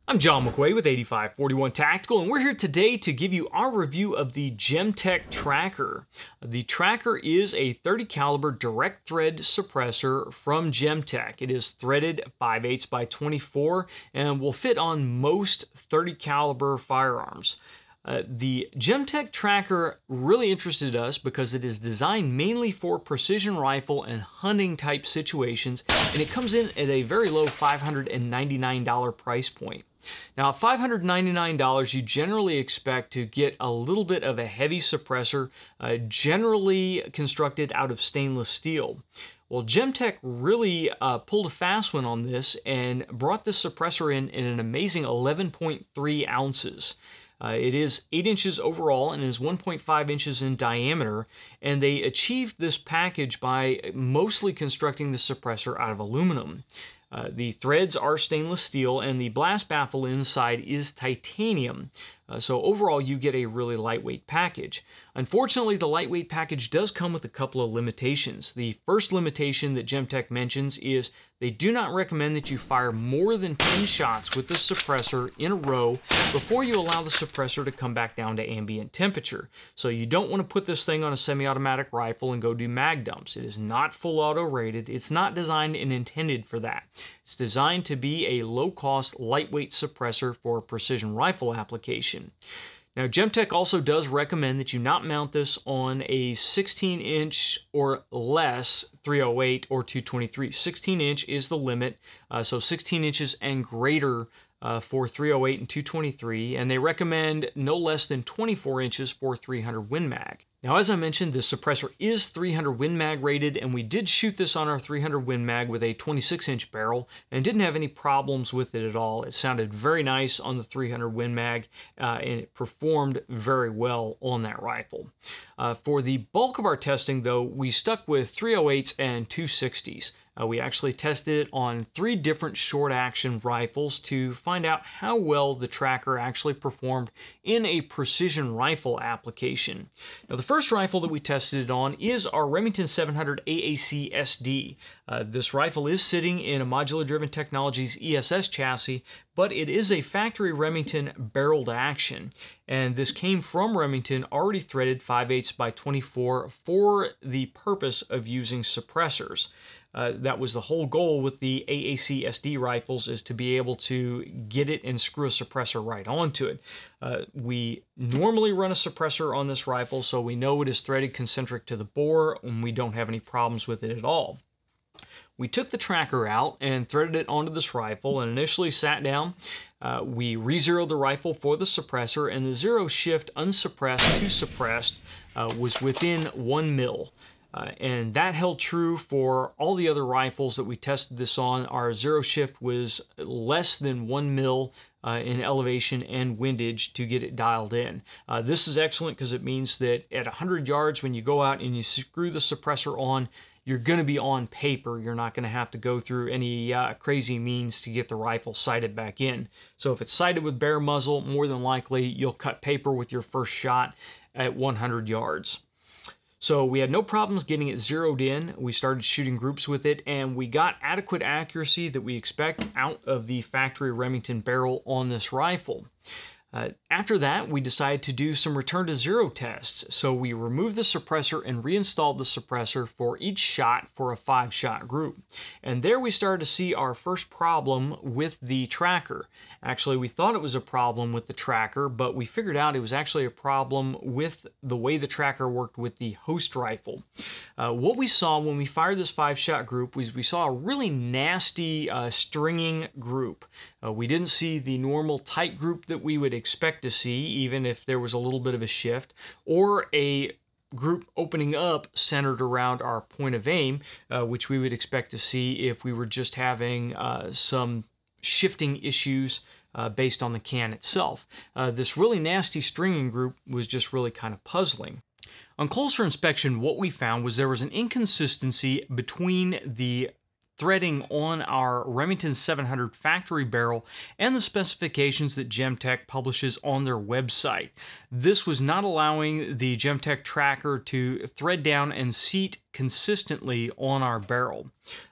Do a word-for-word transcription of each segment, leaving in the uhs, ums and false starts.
I'm John McQuay with eighty-five forty-one Tactical, and we're here today to give you our review of the Gemtech Tracker. The Tracker is a thirty caliber direct thread suppressor from Gemtech. It is threaded five eighths by twenty-four and will fit on most thirty caliber firearms. Uh, the Gemtech Tracker really interested us because it is designed mainly for precision rifle and hunting type situations, and it comes in at a very low five hundred ninety-nine dollar price point. Now, at five hundred ninety-nine dollars, you generally expect to get a little bit of a heavy suppressor, uh, generally constructed out of stainless steel. Well, Gemtech really uh, pulled a fast one on this and brought this suppressor in in an amazing eleven point three ounces. Uh, it is eight inches overall and is one point five inches in diameter, and they achieved this package by mostly constructing the suppressor out of aluminum. Uh, the threads are stainless steel, and the blast baffle inside is titanium. Uh, so overall, you get a really lightweight package. Unfortunately, the lightweight package does come with a couple of limitations. The first limitation that Gemtech mentions is they do not recommend that you fire more than ten shots with the suppressor in a row before you allow the suppressor to come back down to ambient temperature. So you don't want to put this thing on a semi-automatic rifle and go do mag dumps. It is not full auto rated. It's not designed and intended for that. It's designed to be a low-cost, lightweight suppressor for precision rifle application. Now, Gemtech also does recommend that you not mount this on a sixteen inch or less three oh eight or two twenty-three. sixteen inch is the limit, uh, so sixteen inches and greater uh, for three oh eight and two twenty-three, and they recommend no less than twenty-four inches for three hundred Win Mag. Now, as I mentioned, this suppressor is three hundred Win Mag rated, and we did shoot this on our three hundred Win Mag with a twenty-six inch barrel and didn't have any problems with it at all. It sounded very nice on the three hundred Win Mag, uh, and it performed very well on that rifle. Uh, for the bulk of our testing, though, we stuck with three oh eights and two sixties. Uh, we actually tested it on three different short-action rifles to find out how well the Tracker actually performed in a precision rifle application. Now, the first rifle that we tested it on is our Remington seven hundred A A C S D. Uh, this rifle is sitting in a Modular Driven Technologies E S S chassis, but it is a factory Remington barreled action, and this came from Remington already threaded five eighths by twenty-four for the purpose of using suppressors. Uh, that was the whole goal with the A A C S D rifles, is to be able to get it and screw a suppressor right onto it. Uh, we normally run a suppressor on this rifle, so we know it is threaded concentric to the bore, and we don't have any problems with it at all. We took the Tracker out and threaded it onto this rifle and initially sat down. Uh, we re-zeroed the rifle for the suppressor, and the zero shift unsuppressed to suppressed uh, was within one mil. Uh, and that held true for all the other rifles that we tested this on. Our zero shift was less than one mil uh, in elevation and windage to get it dialed in. Uh, this is excellent because it means that at one hundred yards, when you go out and you screw the suppressor on, you're going to be on paper. You're not going to have to go through any uh, crazy means to get the rifle sighted back in. So if it's sighted with bare muzzle, more than likely you'll cut paper with your first shot at one hundred yards. So we had no problems getting it zeroed in. We started shooting groups with it, and we got adequate accuracy that we expect out of the factory Remington barrel on this rifle. Uh, after that, we decided to do some return to zero tests. So we removed the suppressor and reinstalled the suppressor for each shot for a five shot group. And there we started to see our first problem with the Tracker. Actually, we thought it was a problem with the Tracker, but we figured out it was actually a problem with the way the Tracker worked with the host rifle. Uh, what we saw when we fired this five shot group was we saw a really nasty uh, stringing group. Uh, we didn't see the normal tight group that we would expect to see, even if there was a little bit of a shift, or a group opening up centered around our point of aim, uh, which we would expect to see if we were just having uh, some shifting issues uh, based on the can itself. Uh, this really nasty stringing group was just really kind of puzzling. On closer inspection, what we found was there was an inconsistency between the threading on our Remington seven hundred factory barrel and the specifications that Gemtech publishes on their website. This was not allowing the Gemtech Tracker to thread down and seat consistently on our barrel.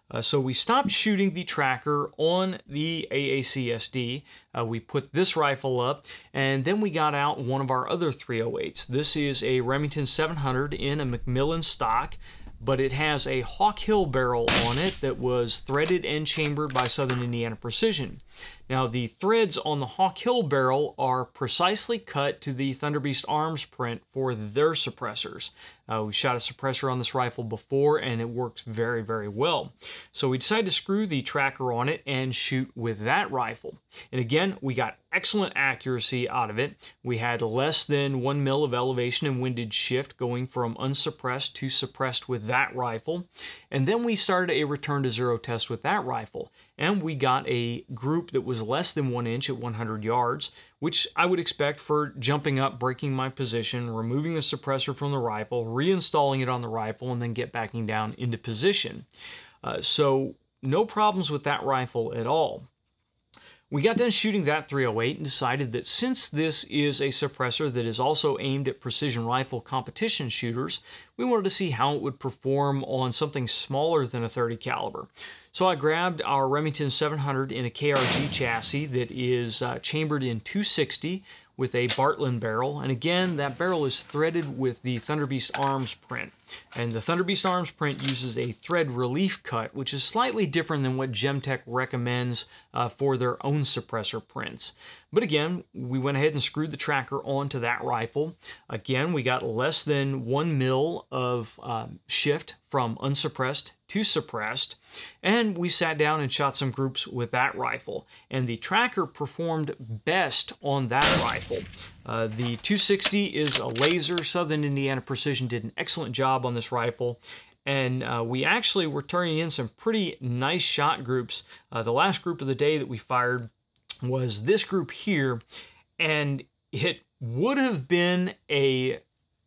Uh, so we stopped shooting the tracker on the A A C S D. Uh, we put this rifle up, and then we got out one of our other three oh eights. This is a Remington seven hundred in a McMillan stock, but it has a Hawk Hill barrel on it that was threaded and chambered by Southern Indiana Precision. Now, the threads on the Hawk Hill barrel are precisely cut to the Thunderbeast Arms print for their suppressors. Uh, we shot a suppressor on this rifle before, and it works very, very well. So we decided to screw the tracker on it and shoot with that rifle. And again, we got excellent accuracy out of it. We had less than one mil of elevation and windage shift going from unsuppressed to suppressed with that rifle. And then we started a return to zero test with that rifle. And we got a group that was less than one inch at one hundred yards, which I would expect for jumping up, breaking my position, removing the suppressor from the rifle, reinstalling it on the rifle, and then get backing down into position. Uh, so no problems with that rifle at all. We got done shooting that three oh eight and decided that since this is a suppressor that is also aimed at precision rifle competition shooters, we wanted to see how it would perform on something smaller than a thirty caliber. So I grabbed our Remington seven hundred in a K R G chassis that is uh, chambered in two sixty with a Bartlein barrel, and again that barrel is threaded with the Thunderbeast Arms print. And the Thunderbeast Arms print uses a thread relief cut, which is slightly different than what Gemtech recommends uh, for their own suppressor prints. But again, we went ahead and screwed the tracker onto that rifle. Again, we got less than one mil of uh, shift from unsuppressed to suppressed, and we sat down and shot some groups with that rifle. And the tracker performed best on that rifle. Uh, the two sixty is a laser. Southern Indiana Precision did an excellent job on this rifle, and uh, we actually were turning in some pretty nice shot groups. Uh, the last group of the day that we fired was this group here, and it would have been a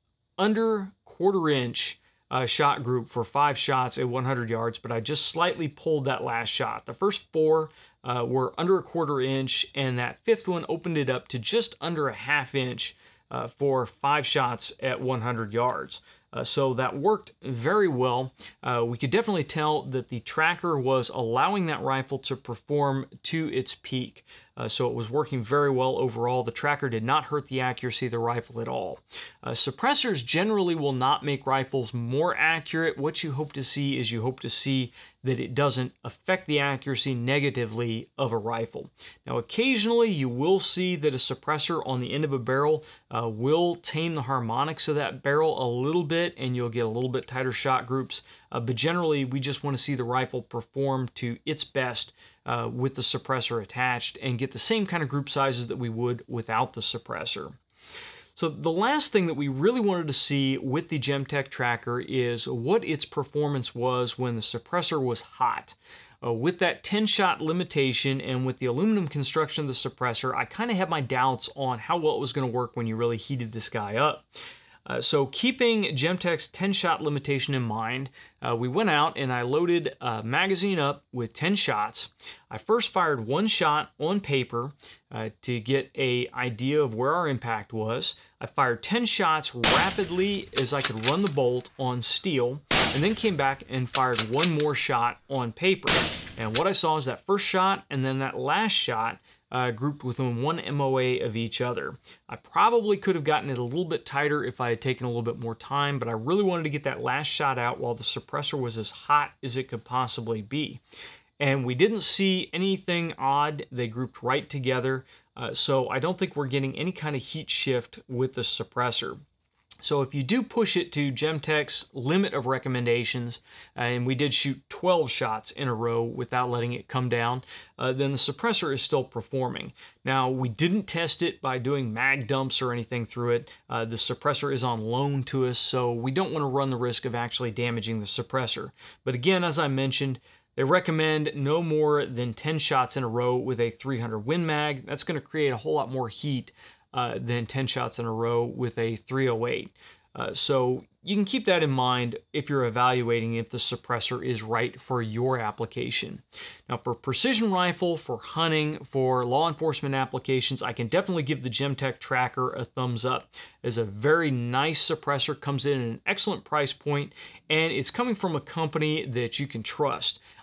under quarter inch uh, shot group for five shots at one hundred yards, but I just slightly pulled that last shot. The first four uh, were under a quarter inch, and that fifth one opened it up to just under a half inch uh, for five shots at one hundred yards. Uh, so that worked very well. Uh, we could definitely tell that the tracker was allowing that rifle to perform to its peak. Uh, so it was working very well overall. The tracker did not hurt the accuracy of the rifle at all. Uh, suppressors generally will not make rifles more accurate. What you hope to see is you hope to see that it doesn't affect the accuracy negatively of a rifle. Now, occasionally you will see that a suppressor on the end of a barrel uh, will tame the harmonics of that barrel a little bit, and you'll get a little bit tighter shot groups. Uh, but generally, we just want to see the rifle perform to its best uh, with the suppressor attached and get the same kind of group sizes that we would without the suppressor. So the last thing that we really wanted to see with the Gemtech tracker is what its performance was when the suppressor was hot. Uh, with that ten shot limitation and with the aluminum construction of the suppressor, I kind of had my doubts on how well it was going to work when you really heated this guy up. Uh, so keeping Gemtech's ten shot limitation in mind, uh, we went out and I loaded a magazine up with ten shots. I first fired one shot on paper uh, to get an idea of where our impact was. I fired ten shots rapidly as I could run the bolt on steel, and then came back and fired one more shot on paper. And what I saw is that first shot and then that last shot Uh, grouped within one M O A of each other. I probably could have gotten it a little bit tighter if I had taken a little bit more time, but I really wanted to get that last shot out while the suppressor was as hot as it could possibly be. And we didn't see anything odd. They grouped right together, uh, so I don't think we're getting any kind of heat shift with the suppressor. So if you do push it to Gemtech's limit of recommendations, uh, and we did shoot twelve shots in a row without letting it come down, uh, then the suppressor is still performing. Now, we didn't test it by doing mag dumps or anything through it. Uh, the suppressor is on loan to us, so we don't want to run the risk of actually damaging the suppressor. But again, as I mentioned, they recommend no more than ten shots in a row with a three hundred Win Mag. That's going to create a whole lot more heat Uh, than ten shots in a row with a three oh eight. Uh, so you can keep that in mind if you're evaluating if the suppressor is right for your application. Now, for precision rifle, for hunting, for law enforcement applications, I can definitely give the Gemtech tracker a thumbs up. It's a very nice suppressor, comes in at an excellent price point, and it's coming from a company that you can trust.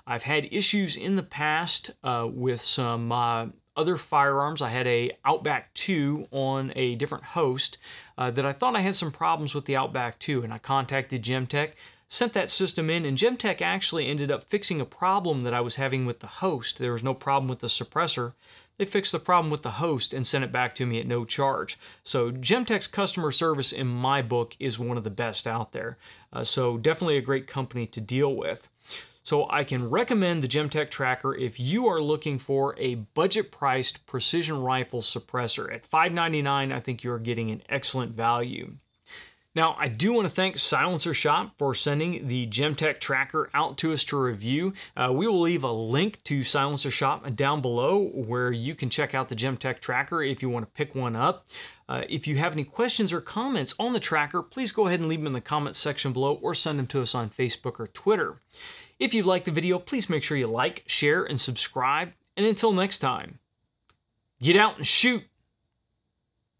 I've had issues in the past uh, with some uh, other firearms. I had a Outback two on a different host uh, that I thought I had some problems with the Outback two, and I contacted Gemtech, sent that system in, and Gemtech actually ended up fixing a problem that I was having with the host. There was no problem with the suppressor. They fixed the problem with the host and sent it back to me at no charge. So Gemtech's customer service in my book is one of the best out there. Uh, so definitely a great company to deal with. So I can recommend the Gemtech Tracker if you are looking for a budget-priced precision rifle suppressor. At five ninety-nine, I think you're getting an excellent value. Now, I do want to thank Silencer Shop for sending the Gemtech Tracker out to us to review. Uh, we will leave a link to Silencer Shop down below where you can check out the Gemtech Tracker if you want to pick one up. Uh, if you have any questions or comments on the tracker, please go ahead and leave them in the comments section below or send them to us on Facebook or Twitter. If you liked the video, please make sure you like, share, and subscribe. And until next time, get out and shoot!